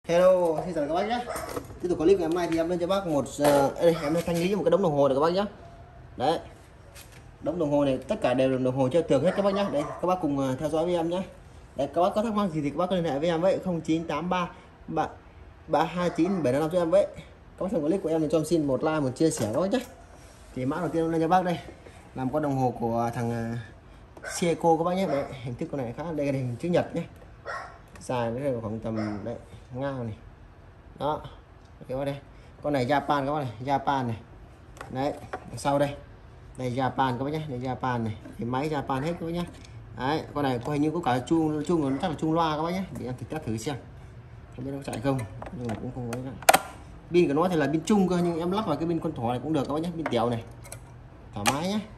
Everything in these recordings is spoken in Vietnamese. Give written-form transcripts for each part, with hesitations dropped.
Hello, xin chào các bác nhé. Tiếp tục clip ngày hôm nay thì em lên cho bác một em thanh lý một cái đống đồng hồ này các bác nhé. Đấy, đống đồng hồ này tất cả đều là đồng hồ treo tường hết các bác nhé. Đây, các bác cùng theo dõi với em nhé. Đấy, các bác có thắc mắc gì thì các bác liên hệ với em với 0983 329 755 cho em với. Các bác xem clip của em thì cho em xin một like, một chia sẻ các bác nhé. Thì mã đầu tiên em lên cho bác đây làm con đồng hồ của thằng Seiko các bác nhé. Đấy, hình thức con này khá đây là hình chữ nhật nhé. Dài nó khoảng tầm đấy ngang này đó các bác đây, con này Japan các bác này, Japan này đấy, sau đây đây Japan các bác nhé, đây Japan này, cái máy Japan hết các bác nhé. Đấy, con này có hình như có cả chuông nó chắc là chuông loa các bác nhé, để em test thử xem không biết nó chạy không, nhưng mà cũng không có pin của nó thì là pin chung cơ, nhưng em lắp vào cái pin con thỏ này cũng được các bác nhé, pin tèo này thoải mái nhé.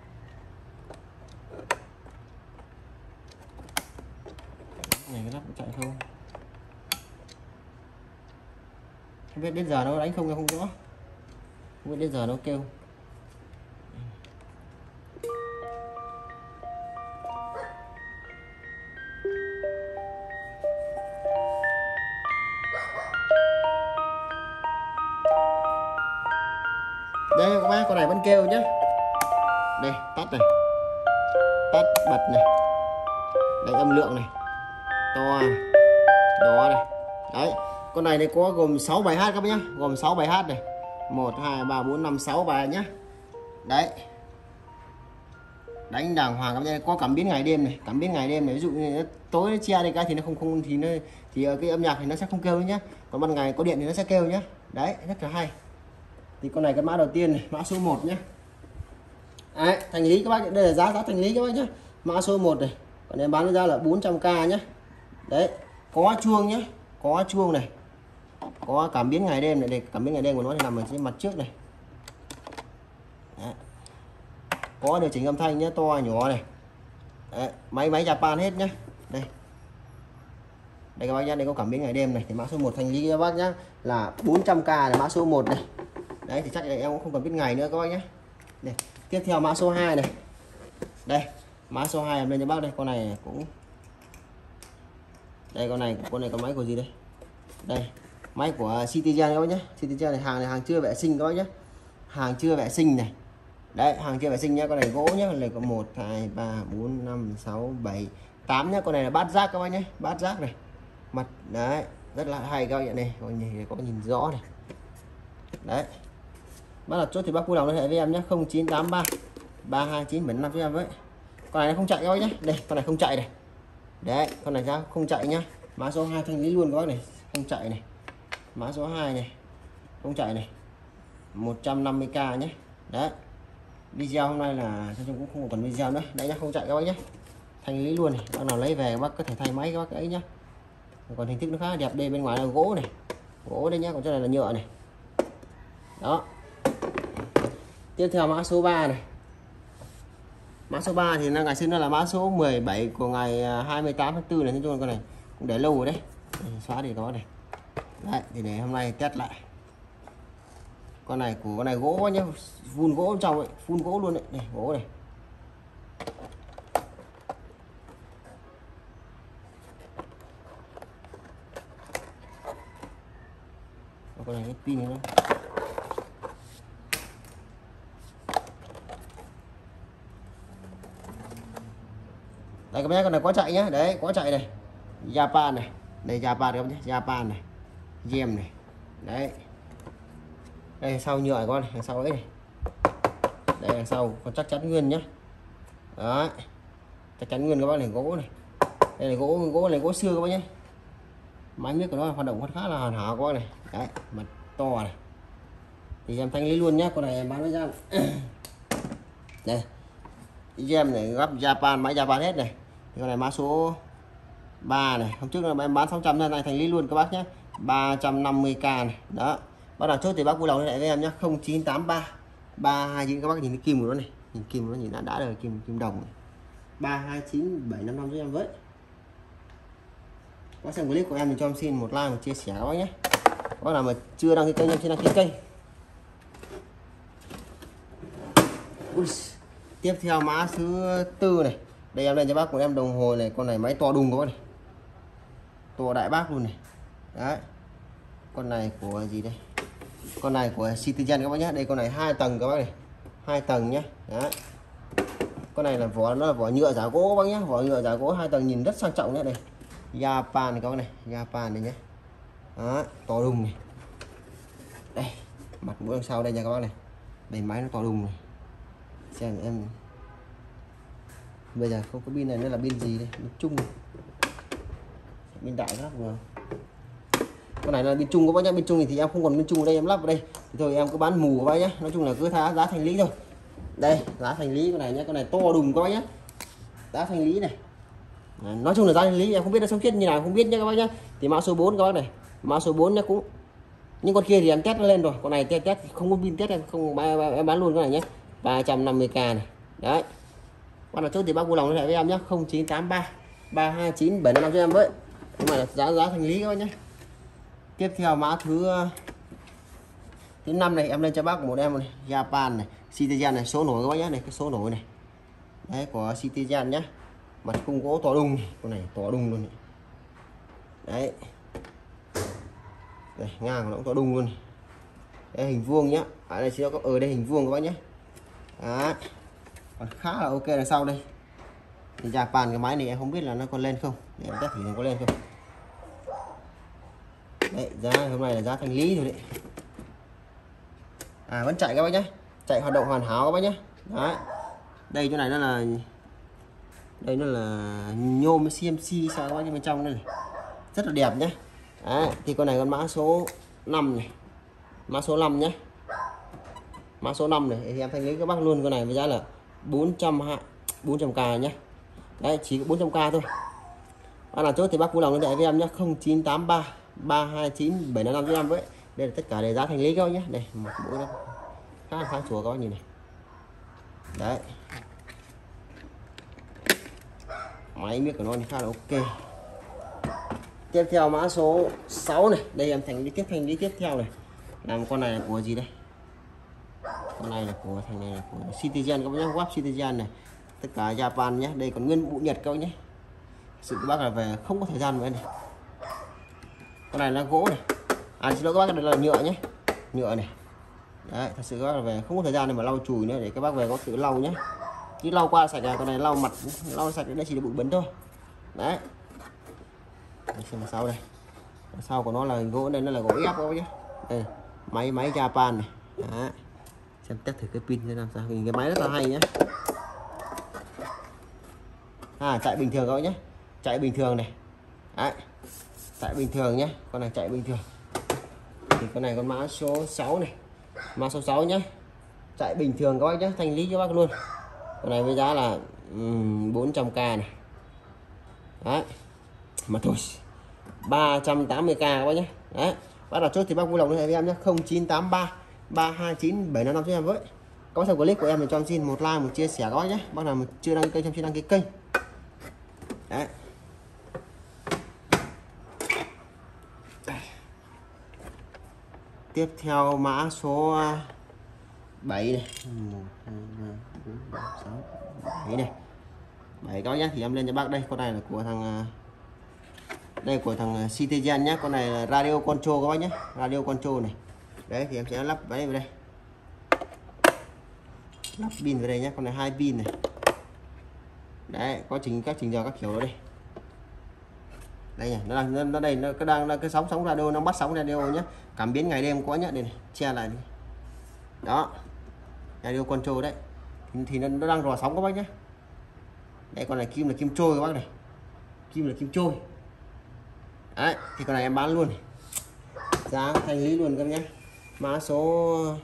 Này cái lắp có chạy không, không biết đến giờ nó đánh không rõ, không biết đến giờ nó kêu. Đây các bác, con này vẫn kêu nhá. Đây tắt này, tắt bật này, đây âm lượng này, to này, đó này. Đấy, con này có gồm 6 bài hát các bác nhá, gồm 6 bài hát này, 1 2 3 4 5 6 bài nhá. Đấy, đánh đàng hoàng các bác nhá, có cảm biến ngày đêm này, cảm biến ngày đêm này, ví dụ như tối nó che đi cái thì nó không thì cái âm nhạc thì nó sẽ không kêu nhá, còn ban ngày có điện thì nó sẽ kêu nhá. Đấy, rất là hay. Thì con này cái mã đầu tiên này, mã số 1 nhé. Đấy, thanh lý các bác, đây là giá thanh lý các bác nhé. Mã số 1 này, còn em bán ra là 400k nhé. Đấy, có chuông nhé, có chuông này, có cảm biến ngày đêm này, để cảm biến ngày đêm của nó thì nằm ở trên mặt trước này. Đấy, có điều chỉnh âm thanh nhé, to nhỏ này. Đấy, máy Japan hết nhé. Đây, đây các bác nhé, đây có cảm biến ngày đêm này. Thì mã số 1 thanh lý các bác nhé là 400k là mã số 1 này. Đấy thì chắc là em cũng không cần biết ngày nữa các bác nhé. Đây, tiếp theo mã số 2 này. Đây, mã số 2 em lên cho bác đây, con này cũng đây, con này có máy của gì đây? Đây, máy của Citizen các bác nhé. Citizen này, hàng chưa vệ sinh các bác nhé. Hàng chưa vệ sinh này. Đấy, hàng chưa vệ sinh nhá, con này gỗ nhá, con này có 1 2 3 4 5 6 7 8 nhá, con này là bát giác các bác nhé, bát giác này. Mặt đấy, rất là hay các bạn này, có nhìn rõ này. Đấy, bác đặt chốt thì bác vui lòng liên hệ với em nhé, 0983 329 755 cho em với. Con này nó không chạy các bác nhé. Đây, con này không chạy này. Đấy, con này không chạy nhá. Mã số 2 thanh lý luôn các bác này, không chạy này. Mã số 2 này, không chạy này, 150k nhé. Đấy, video hôm nay là nói chung cũng không còn video nữa. Đấy nhá, không chạy các bác nhé, thanh lý luôn này. Bác nào lấy về các bác có thể thay máy các bác ấy nhá. Còn hình thức nó khá đẹp, đây bên ngoài là gỗ này, gỗ đây nhá, còn chỗ này là nhựa này. Đó, tiếp theo mã số 3 này. Mã số 3 thì ngày xưa nó là mã số 17 của ngày 28 tháng 4 này, nói chung con này cũng để lâu rồi đấy. Xóa thì có này. Đấy, thì để hôm nay test lại. Con này của con này gỗ nhá, vun gỗ trong ấy, phun gỗ luôn đấy, này gỗ này. Con này cái pin nó đây các bác nhé, con này có chạy nhá. Đấy, có chạy này, Japan này, đây Japan các bác nhé, Japan này, gem này. Đấy, đây sau nhựa con này, đằng sau ấy này, đây đằng sau còn chắc chắn nguyên nhá. Đấy, chắc chắn nguyên các bác này, gỗ này, đây là gỗ này, gỗ xưa các bác nhé. Máy mic của nó hoạt động khá là hoàn hảo các bác này. Đấy, mặt to này, thì em thanh lý luôn nhá. Con này em bán với giá đây, gem này gấp Japan, máy Japan hết này. Thì con này mã số 3 này, hôm trước là em bán 600, này thành lý luôn các bác nhé, 350k này. Đó, bác nào chốt thì bác vui lòng liên hệ với em nhé, 0983 329, các bác nhìn cái kim của nó này, nhìn kim của nó nhìn đã rồi, kim đồng này. 329 755 cho em với. Bác xem clip của em thì cho em xin một like, một chia sẻ các bác nhé. Các bác nào mà chưa đăng ký kênh em xin đăng ký kênh. Ui, tiếp theo mã thứ 4 này. Đây em lên cho bác của em đồng hồ này, con này máy to đùng các bác này, to đại bác luôn này. Đấy, Con này của gì đây? Con này của Citizen các bác nhé. Đây con này 2 tầng các bác này, 2 tầng nhé. Đấy, con này là vỏ, nó là vỏ nhựa giả gỗ các bác nhé, vỏ nhựa giả gỗ 2 tầng nhìn rất sang trọng nhé. Đây Japan này các bác này, Japan này nhé. Đó, to đùng này. Đây mặt mũi đằng sau đây nha các bác này. Đây máy nó to đùng này. Xem em bây giờ không có pin này nữa là pin gì đây? Pin chung, pin đại khác rồi. Con này là pin chung các bác nhé. Pin chung thì em không còn pin chung ở đây, em lắp vào đây thì thôi em cứ bán mù các bác nhé. Nói chung là cứ giá thành lý thôi. Đây giá thành lý con này nhé, con này to đùng các bác nhé. Giá thành lý này. Đấy, nói chung là giá thành lý em không biết nó sống chết như nào không biết nhé các bác nhé. Thì mã số 4 các bác này, mã số 4 nhé. Cũng những con kia thì em test nó lên rồi, con này test không có pin test em không em bán luôn con này nhé. 350k này. Đấy, quan là chốt thì bác vui lòng liên hệ với em nhé, 0983 329 755 cho em với. Nhưng mà giá thành lý các bác nhé. Tiếp theo mã thứ 5 này em lên cho bác một em này, Japan này, Citizen này, số nổi các bác nhé. Này cái số nổi này. Đấy của Citizen nhé. Mặt khung gỗ to đùng này, con này to đùng luôn này. Đấy. Đây, ngang nó cũng to đùng luôn này. Đây hình vuông nhá. Ở đây sẽ có ở đây hình vuông các bác nhé. Đấy. Còn khá là ok là sau đây. Thì Japan cái máy này em không biết là nó còn lên không. Để em test thử nó có lên không. Đấy, giá hôm nay là giá thành lý rồi đấy. À vẫn chạy các bác nhé. Chạy hoạt động hoàn hảo các bác nhé. Đấy. Đây chỗ này nó là đây nó là nhôm CMC sao các bác, bên trong đây này. Rất là đẹp nhé. Đấy, thì con này con mã số 5 này. Mã số 5 nhé. Mã số 5 này thì em thanh lý các bác luôn con này với giá là 400k nhé. Đấy chỉ có 400k thôi. Bác nào chốt thì bác vui lòng liên hệ với em nhé, 0983 329 755 cho em với. Đây là tất cả để giá thành lý các bác nhé. Đây một mũi nó khá là sáng sủa các bác nhìn này. Đấy, máy miếc của nó thì khá là ok. Tiếp theo mã số 6 này, đây em thành lý tiếp theo này. Làm con này là của gì đây? Con này là của thằng này là của Citizen các bác nhé, web Citizen này. Tất cả Japan nhé. Đây còn nguyên bộ Nhật các bác nhé. Sự các bác là về không có thời gian nữa này. Con này là gỗ này. À xin lỗi các bác, đây là nhựa nhé. Nhựa này. Đấy, thật sự các bác là về không có thời gian để mà lau chùi nữa, để các bác về có tự lau nhé. Chứ lau qua sạch là con này lau mặt lau sạch đây chỉ là bụi bẩn thôi. Đấy. Đây, xem mặt sau đây. Mặt sau của nó là gỗ, đây nó là gỗ ép các bác nhé. Đây, máy Japan này. Đấy. Xem test thử cái pin thế làm sao, vì cái máy rất là hay nhé. À chạy bình thường các bác nhé, chạy bình thường này. Đấy, chạy bình thường nhé, con này chạy bình thường. Thì con này con mã số 6 này, mã số 6 nhé, chạy bình thường các bác nhé, thanh lý cho bác luôn. Con này với giá là 400k này. Đấy, mà thôi 380k các bác nhé. Đấy, bác nào chốt thì bác vui lòng liên hệ với em nhé, 0983 329 755 cho em với. Các bác xem clip của em thì cho em xin một like, một chia sẻ các bác nhé. Bác nào mà chưa đăng ký kênh, đăng ký kênh. Đấy. Tiếp theo mã số 7 này. 1 2 3 4 5 6 7 này. 7 các bác nhé, thì em lên cho bác đây, con này là của thằng đây của thằng Citizen nhé, con này là radio control các bác nhé, radio control này. Đấy thì em sẽ lắp vào đây, lắp pin vào đây nhé, con này 2 pin này. Đấy, có các trình giờ các kiểu đó đây. Đây nhỉ, nó đây nó đang cái sóng radio, nó bắt sóng radio nhé, cảm biến ngày đêm có nhá. Đây này, che lại đi. Đó, radio control đấy. Thì nó đang rò sóng các bác nhé. Đây con này kim là kim trôi các bác này, kim là kim trôi. Đấy, thì con này em bán luôn này. Giá thanh lý luôn các bác nhé. Mã số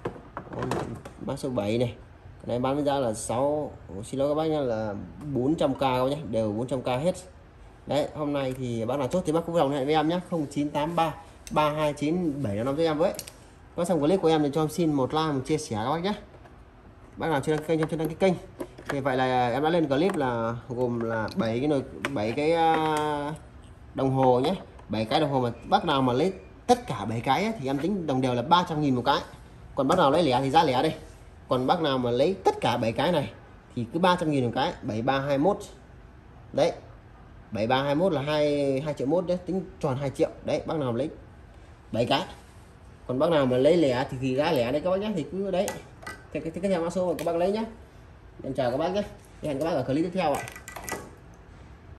7 này. Cái này bán với giá là 6, xin lỗi các bác nhá, là 400k các bác nhé, đều 400k hết. Đấy, hôm nay thì bác nào chốt thì bác cũng vui lòng liên hệ với em nhé, 0983 329 755 cho em với. Có xong clip của em thì cho em xin một like, một chia sẻ các bác nhé. Bác nào chưa đăng ký kênh, chưa đăng ký kênh. Thì vậy là em đã lên clip là gồm là 7 cái đồng hồ nhé, 7 cái đồng hồ mà bác nào mà lấy tất cả 7 cái ấy, thì em tính đồng đều là 300.000 một cái. Còn bác nào lấy lẻ thì giá lẻ đây. Còn bác nào mà lấy tất cả 7 cái này thì cứ 300.000 một cái, 7321. Đấy. 7321 là 2 triệu mốt đấy, tính tròn 2 triệu. Đấy, bác nào lấy 7 cái. Còn bác nào mà lấy lẻ thì giá lẻ đấy các bác nhé, thì cứ đấy cái theo mã số mà các bác lấy nhé. Em chào các bác nhé, hẹn các bác ở clip tiếp theo ạ.